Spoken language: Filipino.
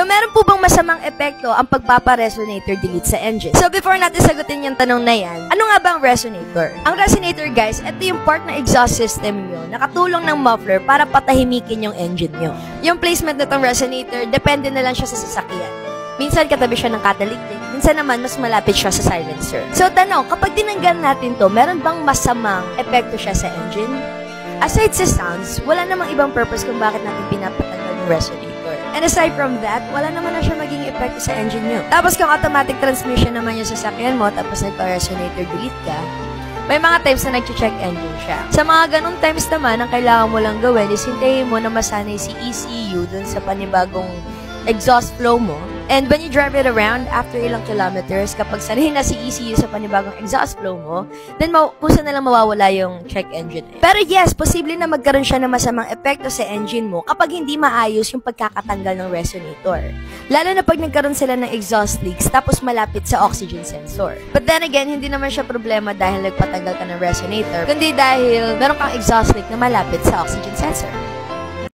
So, meron po bang masamang epekto ang pagpapa-resonator delete sa engine? So, before natin sagutin yung tanong na yan, ano nga ba ang resonator? Ang resonator, guys, ito yung part ng exhaust system nyo na katulong ng muffler para patahimikin yung engine nyo. Yung placement nitong resonator, depende na lang siya sa sasakyan. Minsan katabi siya ng catalytic, minsan naman mas malapit siya sa silencer. So, tanong, kapag tinanggal natin to, meron bang masamang epekto siya sa engine? Aside sa sounds, wala namang ibang purpose kung bakit natin pinapatanggal yung resonator. And aside from that, wala naman na siya maging epekto sa engine nyo. Tapos kung automatic transmission naman yung sasakyan mo, tapos nagpa-resonator delete ka, may mga times na nag-check engine siya. Sa mga ganong times naman, ang kailangan mo lang gawin is hintayin mo na masanay si ECU dun sa panibagong exhaust flow mo. And when you drive it around, after ilang kilometers, kapag sanay na si ECU sa panibagong exhaust flow mo, then kusa na lang mawawala yung check engine. Pero yes, posible na magkaroon siya ng masamang epekto sa engine mo kapag hindi maayos yung pagkakatanggal ng resonator. Lalo na pag nagkaroon sila ng exhaust leaks tapos malapit sa oxygen sensor. But then again, hindi naman siya problema dahil nagpatanggal ka ng resonator, kundi dahil meron kang exhaust leak na malapit sa oxygen sensor.